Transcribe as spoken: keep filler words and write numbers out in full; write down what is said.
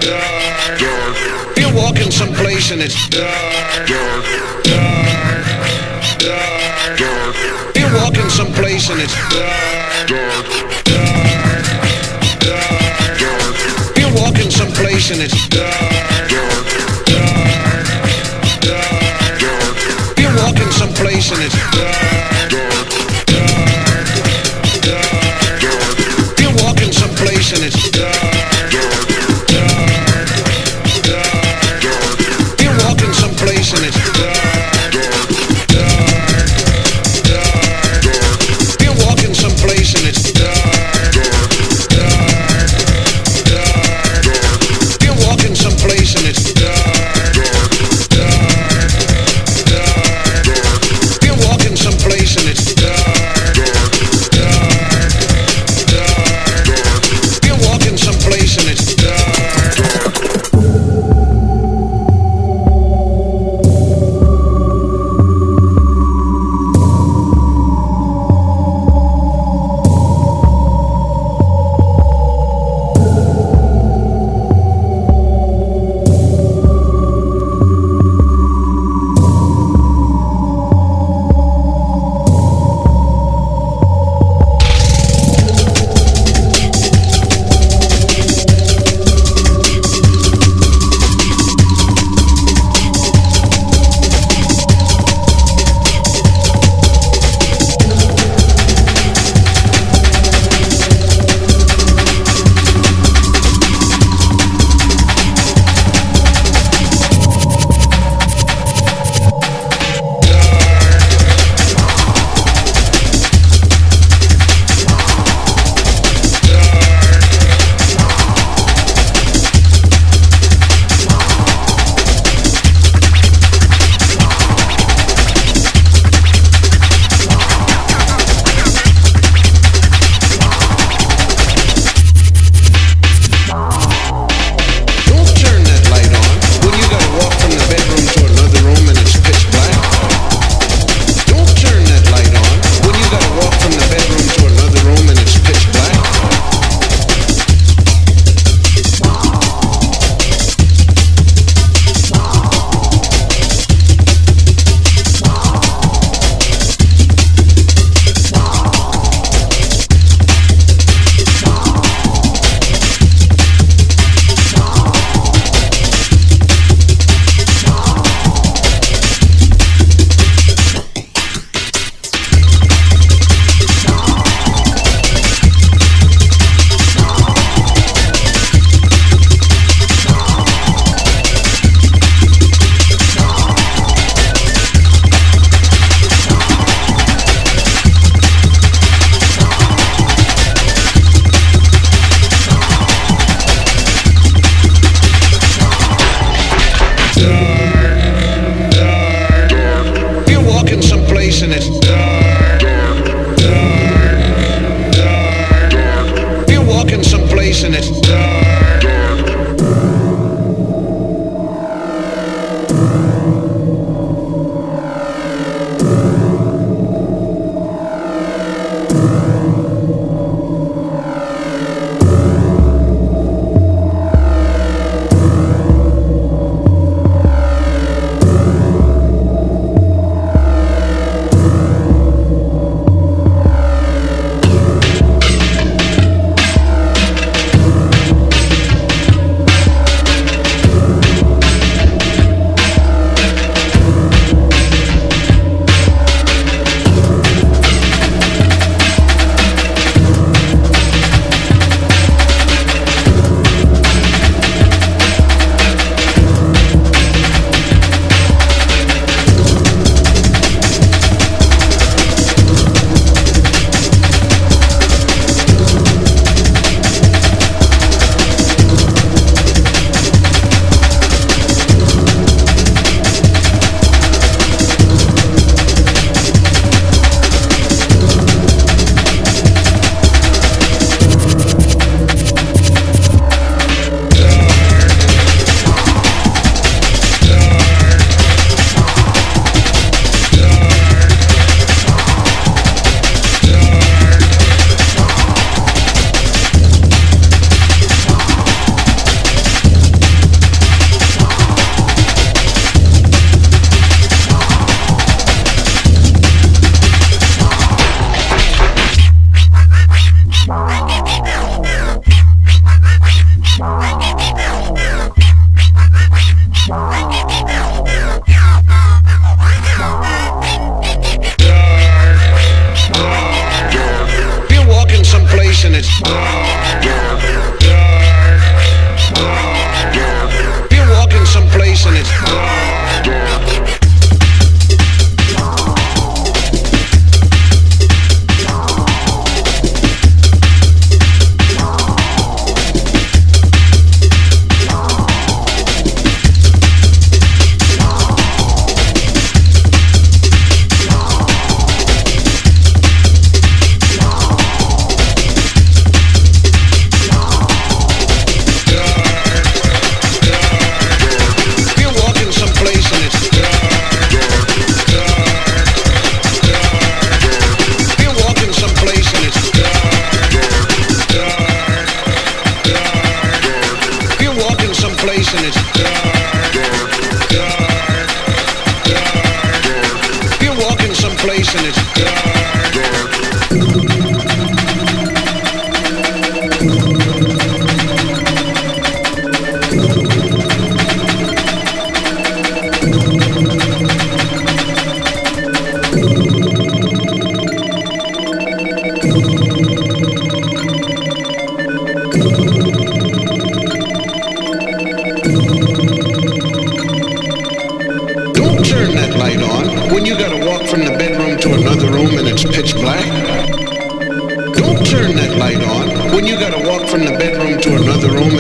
dark, dark. You're walking someplace and it's dark, dark, dark, dark, dark. You're walking someplace and it's dark, dark, dark, dark, dark. You're walking someplace and it's dark, dark, dark, dark, dark. You're walking someplace and it's dark, dark, dark, dark, dark. You're walking someplace and it's dark. Place and it's dark, dark, dark, dark, dark. You're walking someplace and it's dark, dark, dark, dark, dark. You're walking someplace and it's dark, dark, dark, dark, dark. You're walking someplace and it's dark, dark, dark, dark, dark. You're walking someplace and it's dark, dark. And it's dark, dark, dark, dark, dark. You're walking someplace and it's dark, dark. it's pitch black? Don't turn that light on when you gotta walk from the bedroom to another room